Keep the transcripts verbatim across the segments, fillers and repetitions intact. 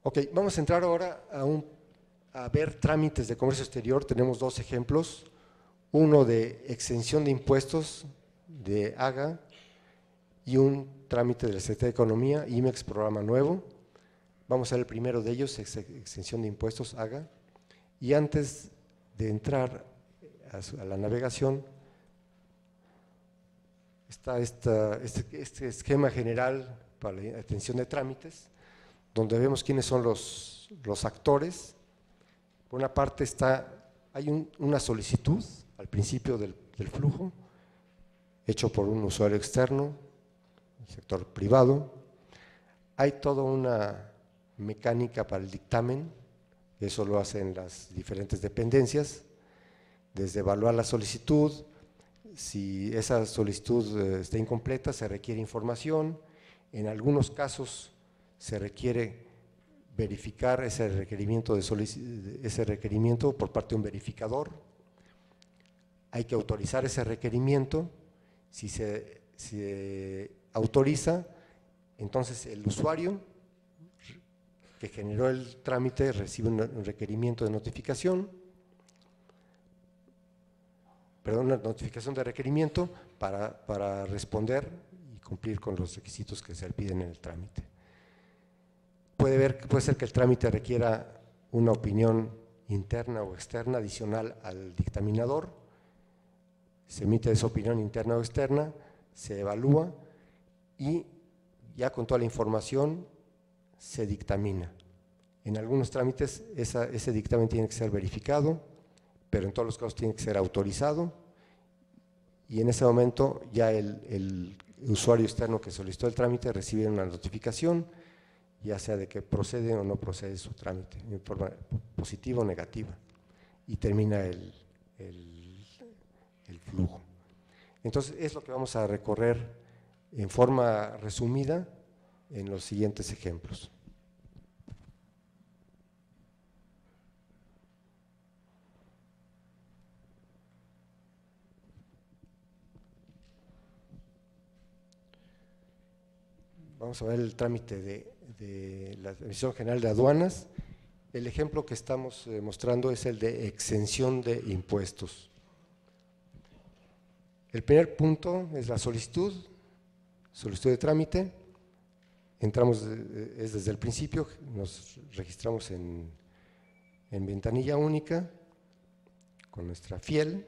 Ok, vamos a entrar ahora a, un, a ver trámites de comercio exterior. Tenemos dos ejemplos, uno de exención de impuestos de AGA y un trámite de la Secretaría de Economía, I M E X programa nuevo. Vamos a ver el primero de ellos, ex, exención de impuestos AGA. Y antes de entrar a, su, a la navegación, está esta, este, este esquema general para la atención de trámites, donde vemos quiénes son los, los actores. Por una parte está, hay un, una solicitud al principio del, del flujo, hecho por un usuario externo, el sector privado. Hay toda una mecánica para el dictamen, eso lo hacen las diferentes dependencias, desde evaluar la solicitud, si esa solicitud está incompleta se requiere información, en algunos casos se requiere verificar ese requerimiento, de ese requerimiento por parte de un verificador, hay que autorizar ese requerimiento, si se, se autoriza, entonces el usuario que generó el trámite recibe un requerimiento de notificación, perdón, una notificación de requerimiento para, para responder y cumplir con los requisitos que se le piden en el trámite. Puede, ver, puede ser que el trámite requiera una opinión interna o externa adicional al dictaminador, se emite esa opinión interna o externa, se evalúa y ya con toda la información se dictamina. En algunos trámites esa, ese dictamen tiene que ser verificado, pero en todos los casos tiene que ser autorizado y en ese momento ya el, el usuario externo que solicitó el trámite recibe una notificación, ya sea de que procede o no procede su trámite, en forma positiva o negativa, y termina el, el, el flujo. Entonces, es lo que vamos a recorrer en forma resumida en los siguientes ejemplos. Vamos a ver el trámite de, de la Administración General de Aduanas. El ejemplo que estamos eh, mostrando es el de exención de impuestos. El primer punto es la solicitud, solicitud de trámite. Entramos, eh, es desde el principio, nos registramos en, en ventanilla única con nuestra fiel.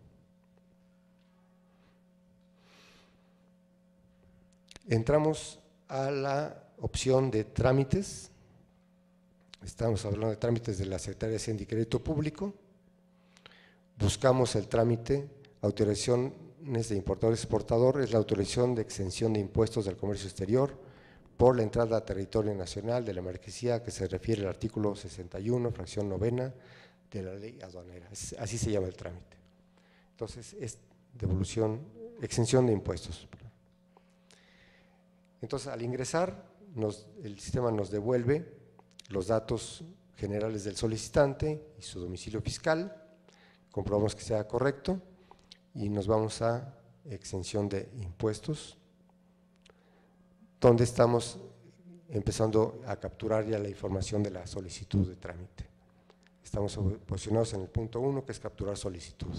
Entramos a la opción de trámites, estamos hablando de trámites de la Secretaría de Hacienda y Crédito Público, buscamos el trámite, autorizaciones de importador-exportador, es la autorización de exención de impuestos del comercio exterior por la entrada a territorio nacional de la mercancía a que se refiere el artículo sesenta y uno, fracción novena de la ley aduanera, así se llama el trámite. Entonces es devolución, exención de impuestos. Entonces, al ingresar, nos, el sistema nos devuelve los datos generales del solicitante y su domicilio fiscal, comprobamos que sea correcto y nos vamos a exención de impuestos, donde estamos empezando a capturar ya la información de la solicitud de trámite. Estamos posicionados en el punto uno, que es capturar solicitud.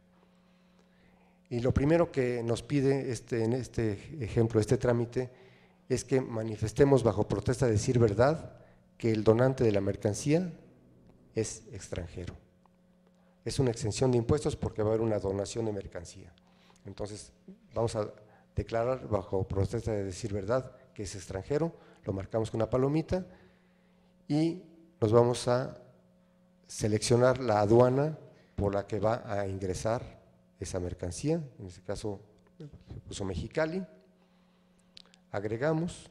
Y lo primero que nos pide este, en este ejemplo, este trámite, es que manifestemos bajo protesta de decir verdad que el donante de la mercancía es extranjero. Es una exención de impuestos porque va a haber una donación de mercancía. Entonces, vamos a declarar bajo protesta de decir verdad que es extranjero, lo marcamos con una palomita y nos vamos a seleccionar la aduana por la que va a ingresar esa mercancía, en este caso se puso Mexicali. Agregamos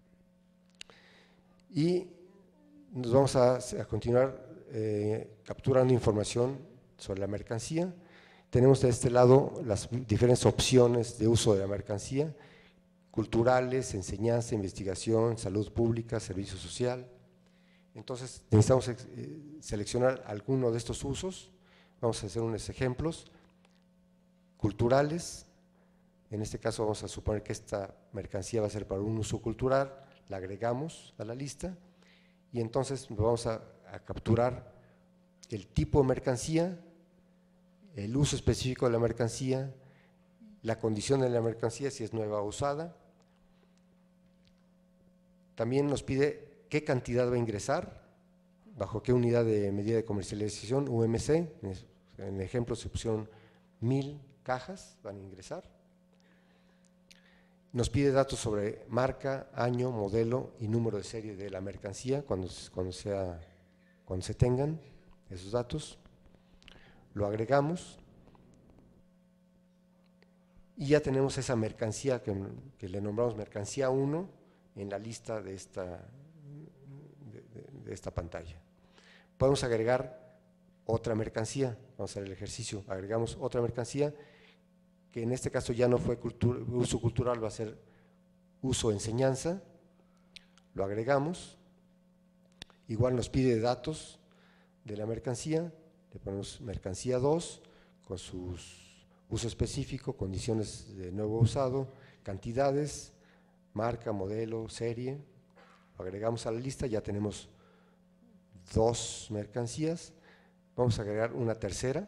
y nos vamos a, a continuar eh, capturando información sobre la mercancía. Tenemos de este lado las diferentes opciones de uso de la mercancía, culturales, enseñanza, investigación, salud pública, servicio social. Entonces necesitamos eh, seleccionar alguno de estos usos. Vamos a hacer unos ejemplos. Culturales. En este caso vamos a suponer que esta mercancía va a ser para un uso cultural, la agregamos a la lista y entonces vamos a, a capturar el tipo de mercancía, el uso específico de la mercancía, la condición de la mercancía, si es nueva o usada. También nos pide qué cantidad va a ingresar, bajo qué unidad de medida de comercialización, U M C, en el ejemplo se pusieron mil cajas, van a ingresar. Nos pide datos sobre marca, año, modelo y número de serie de la mercancía cuando, cuando, sea, cuando se tengan esos datos. Lo agregamos y ya tenemos esa mercancía que, que le nombramos mercancía uno en la lista de esta, de, de, de esta pantalla. Podemos agregar otra mercancía, vamos a hacer el ejercicio, agregamos otra mercancía que en este caso ya no fue cultura, uso cultural, va a ser uso enseñanza, lo agregamos, igual nos pide datos de la mercancía, le ponemos mercancía dos con su uso específico, condiciones de nuevo usado, cantidades, marca, modelo, serie, lo agregamos a la lista, ya tenemos dos mercancías, vamos a agregar una tercera.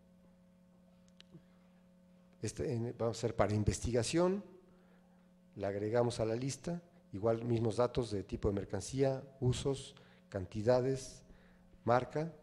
Este, vamos a hacer para investigación, la agregamos a la lista, igual mismos datos de tipo de mercancía, usos, cantidades, marca.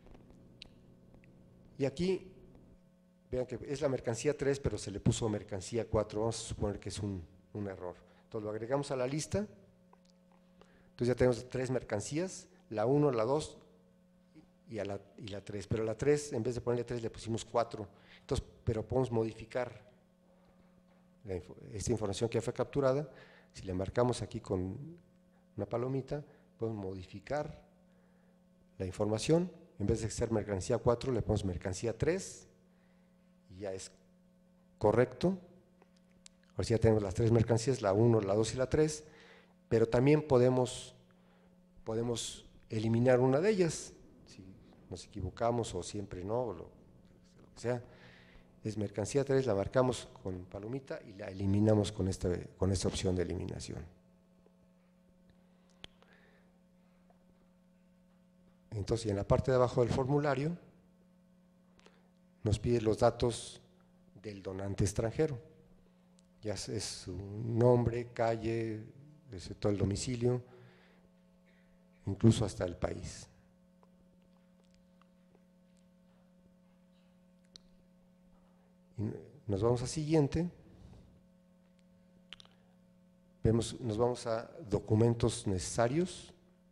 Y aquí, vean que es la mercancía tres, pero se le puso mercancía cuatro, vamos a suponer que es un, un error. Entonces lo agregamos a la lista, entonces ya tenemos tres mercancías, la uno, la dos y, a la, y la tres, pero la tres, en vez de ponerle tres, le pusimos cuatro. Entonces, pero podemos modificar la, esta información que ya fue capturada. Si le marcamos aquí con una palomita, podemos modificar la información. En vez de ser mercancía cuatro, le ponemos mercancía tres y ya es correcto. Ahora sí ya tenemos las tres mercancías, la uno, la dos y la tres, pero también podemos, podemos eliminar una de ellas, si nos equivocamos o siempre no, o lo, lo que sea. Es mercancía tres, la marcamos con palomita y la eliminamos con esta, con esta opción de eliminación. Entonces, en la parte de abajo del formulario nos pide los datos del donante extranjero. Ya es su nombre, calle, todo el domicilio, incluso hasta el país. Y nos vamos a siguiente, vemos, nos vamos a documentos necesarios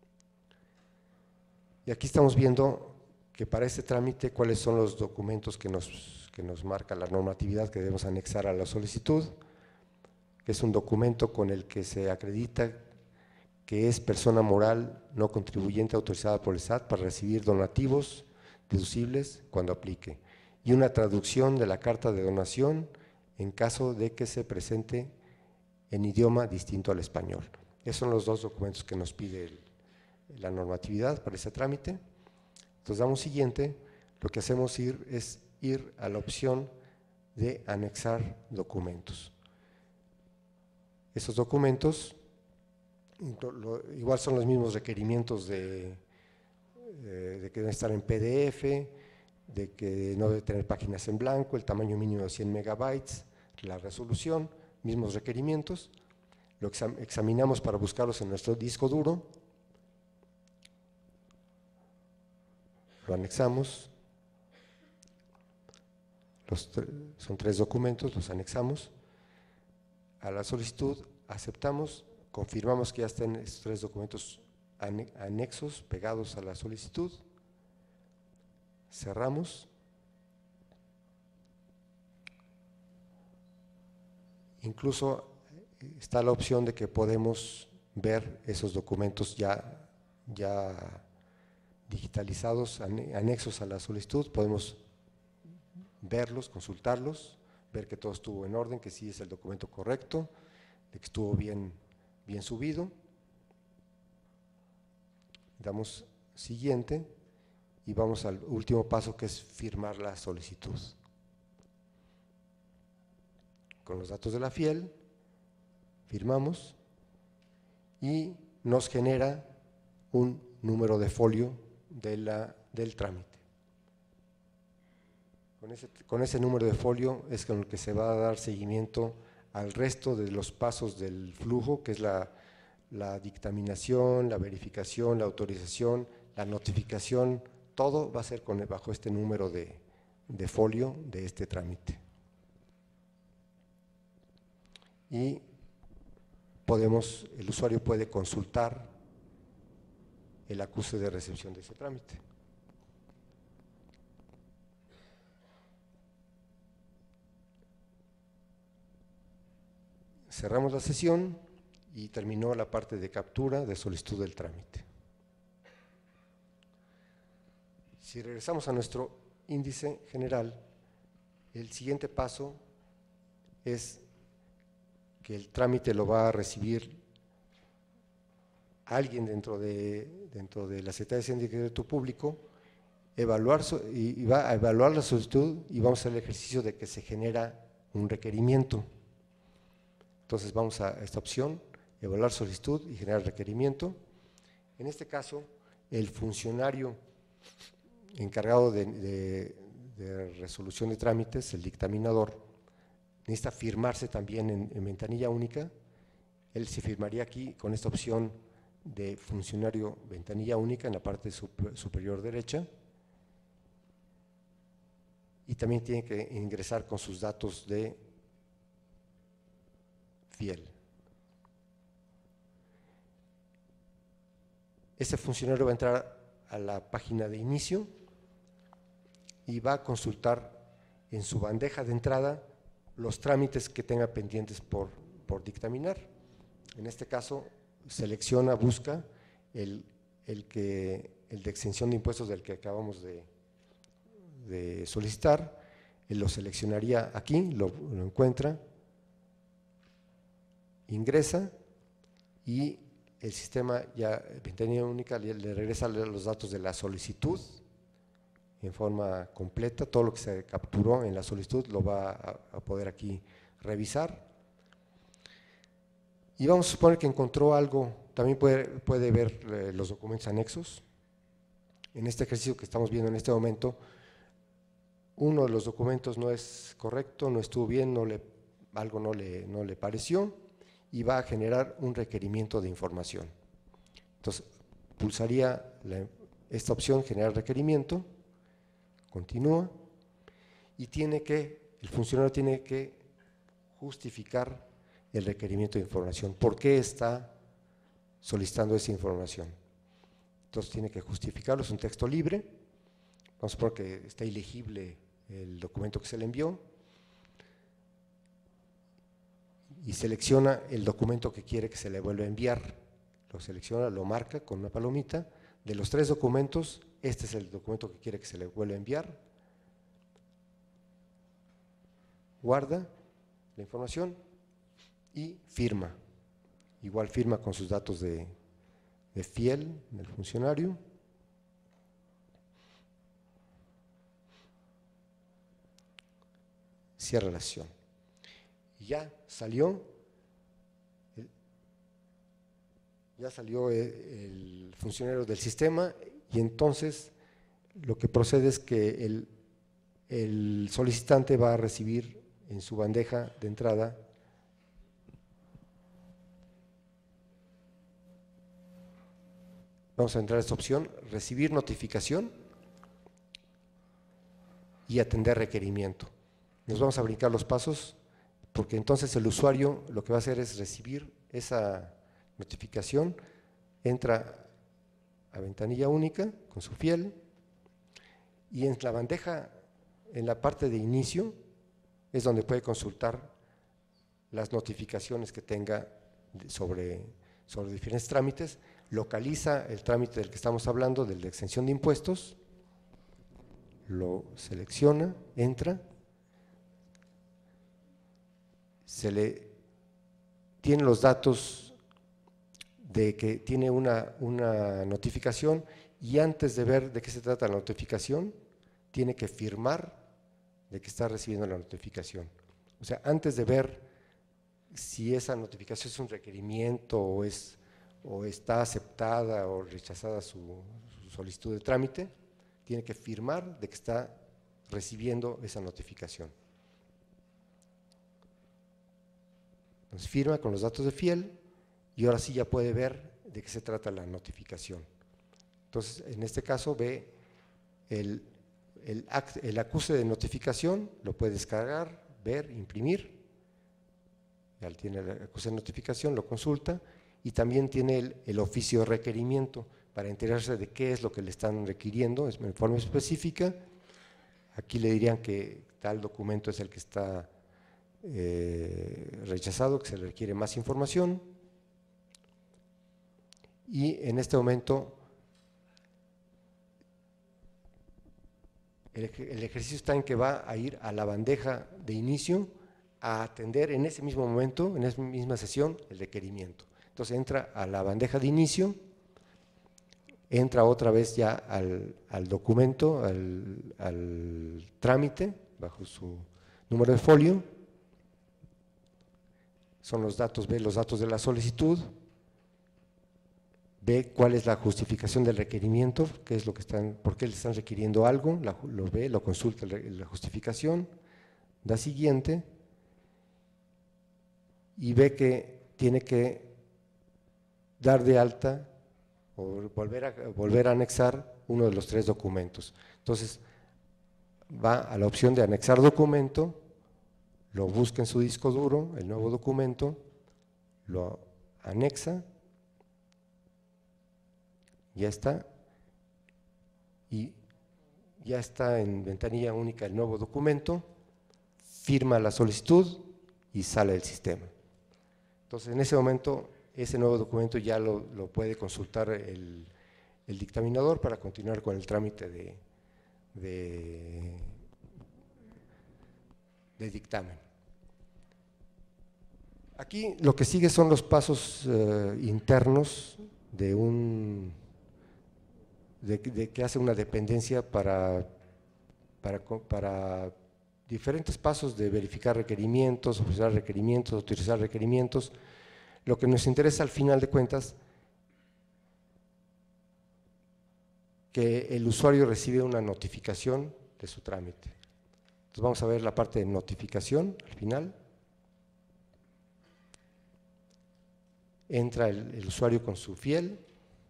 y aquí estamos viendo que para este trámite cuáles son los documentos que nos, que nos marca la normatividad que debemos anexar a la solicitud, que es un documento con el que se acredita que es persona moral no contribuyente autorizada por el S A T para recibir donativos deducibles cuando aplique, y una traducción de la carta de donación en caso de que se presente en idioma distinto al español. Esos son los dos documentos que nos pide el, la normatividad para ese trámite. Entonces damos siguiente, lo que hacemos ir, es ir a la opción de anexar documentos. Esos documentos lo, igual son los mismos requerimientos de, de, de que deben estar en P D F, de que no debe tener páginas en blanco, el tamaño mínimo de cien megabytes, la resolución, mismos requerimientos. Lo exam examinamos para buscarlos en nuestro disco duro, lo anexamos, los son tres documentos, los anexamos a la solicitud, aceptamos, confirmamos que ya estén estos tres documentos anexos pegados a la solicitud, cerramos, incluso está la opción de que podemos ver esos documentos ya, ya digitalizados, anexos a la solicitud, podemos verlos, consultarlos, ver que todo estuvo en orden, que sí es el documento correcto, de que estuvo bien, bien subido. Damos siguiente y vamos al último paso, que es firmar la solicitud. Con los datos de la Fiel, firmamos y nos genera un número de folio de la, del trámite. Con ese, con ese número de folio es con el que se va a dar seguimiento al resto de los pasos del flujo, que es la, la dictaminación, la verificación, la autorización, la notificación, todo va a ser con, bajo este número de, de folio de este trámite. Y podemos, el usuario puede consultar el acuse de recepción de ese trámite. Cerramos la sesión y terminó la parte de captura de solicitud del trámite. Si regresamos a nuestro índice general, el siguiente paso es que el trámite lo va a recibir alguien dentro de, dentro de la Secretaría de Hacienda y Crédito Público, evaluar su, y, y va a evaluar la solicitud y vamos a hacer el ejercicio de que se genera un requerimiento. Entonces vamos a esta opción, evaluar solicitud y generar requerimiento. En este caso, el funcionario encargado de, de, de resolución de trámites, el dictaminador, necesita firmarse también en, en ventanilla única. Él se firmaría aquí con esta opción de funcionario ventanilla única en la parte super, superior derecha. Y también tiene que ingresar con sus datos de fiel. Este funcionario va a entrar a la página de inicio y va a consultar en su bandeja de entrada los trámites que tenga pendientes por, por dictaminar. En este caso, selecciona, busca el, el, que, el de exención de impuestos del que acabamos de, de solicitar, él lo seleccionaría aquí, lo, lo encuentra, ingresa y el sistema ya, ventanilla única, le, le regresa los datos de la solicitud en forma completa, todo lo que se capturó en la solicitud lo va a, a poder aquí revisar. Y vamos a suponer que encontró algo, también puede, puede ver eh, los documentos anexos. En este ejercicio que estamos viendo en este momento, uno de los documentos no es correcto, no estuvo bien, no le, algo no le, no le pareció, y va a generar un requerimiento de información. Entonces, pulsaría la, esta opción, generar requerimiento, continúa, y tiene que, el funcionario tiene que justificar el requerimiento de información. ¿Por qué está solicitando esa información? Entonces tiene que justificarlo, es un texto libre, vamos a suponer que está ilegible el documento que se le envió, y selecciona el documento que quiere que se le vuelva a enviar, lo selecciona, lo marca con una palomita, de los tres documentos, este es el documento que quiere que se le vuelva a enviar, guarda la información y firma, igual firma con sus datos de, de fiel del funcionario. Cierra la sesión. Y ya salió, ya salió el funcionario del sistema y entonces lo que procede es que el, el solicitante va a recibir en su bandeja de entrada vamos a entrar a esta opción, recibir notificación y atender requerimiento. Nos vamos a brincar los pasos porque entonces el usuario lo que va a hacer es recibir esa notificación, entra a ventanilla única con su fiel y en la bandeja, en la parte de inicio, es donde puede consultar las notificaciones que tenga sobre, sobre diferentes trámites, localiza el trámite del que estamos hablando, del de exención de impuestos, lo selecciona, entra, se le tiene los datos de que tiene una, una notificación y antes de ver de qué se trata la notificación, tiene que firmar de que está recibiendo la notificación. O sea, antes de ver si esa notificación es un requerimiento o es, o está aceptada o rechazada su, su solicitud de trámite, tiene que firmar de que está recibiendo esa notificación. Entonces firma con los datos de fiel y ahora sí ya puede ver de qué se trata la notificación. Entonces, en este caso ve el, el, act, el acuse de notificación, lo puede descargar, ver, imprimir. Ya tiene el acuse de notificación, lo consulta y también tiene el, el oficio de requerimiento para enterarse de qué es lo que le están requiriendo en forma específica. Aquí le dirían que tal documento es el que está eh, rechazado, que se le requiere más información. Y en este momento el, el ejercicio está en que va a ir a la bandeja de inicio a atender en ese mismo momento, en esa misma sesión, el requerimiento. Entonces entra a la bandeja de inicio, entra otra vez ya al, al documento, al, al trámite, bajo su número de folio, son los datos, ve los datos de la solicitud, ve cuál es la justificación del requerimiento, qué es lo que están, por qué le están requiriendo algo, la, lo ve, lo consulta la justificación, da siguiente y ve que tiene que dar de alta o volver a, volver a anexar uno de los tres documentos. Entonces va a la opción de anexar documento, lo busca en su disco duro, el nuevo documento, lo anexa, ya está, y ya está en ventanilla única el nuevo documento, firma la solicitud y sale del sistema. Entonces, en ese momento, ese nuevo documento ya lo, lo puede consultar el, el dictaminador para continuar con el trámite de, de, de dictamen. Aquí lo que sigue son los pasos eh, internos de un de, de que hace una dependencia para, para, para diferentes pasos de verificar requerimientos, ofrecer requerimientos, autorizar requerimientos. Lo que nos interesa al final de cuentas, que el usuario recibe una notificación de su trámite. Entonces vamos a ver la parte de notificación al final. Entra el, el usuario con su fiel.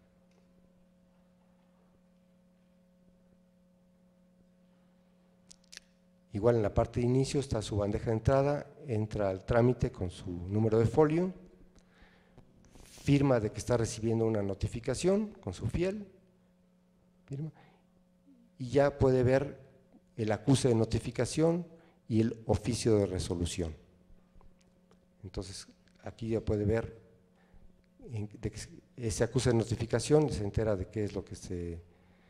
Igual en la parte de inicio está su bandeja de entrada, entra al trámite con su número de folio, firma de que está recibiendo una notificación con su fiel, firma, y ya puede ver el acuse de notificación y el oficio de resolución. Entonces, aquí ya puede ver de que ese acuse de notificación, se entera de qué es lo que se…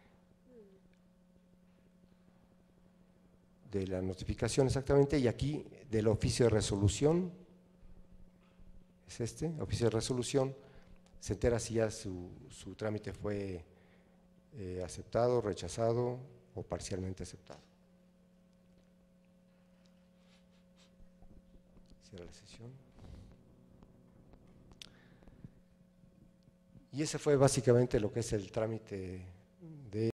de la notificación exactamente, y aquí del oficio de resolución, es este, oficio de resolución, se entera si ya su, su trámite fue eh, aceptado, rechazado o parcialmente aceptado. Cierra la sesión. Y ese fue básicamente lo que es el trámite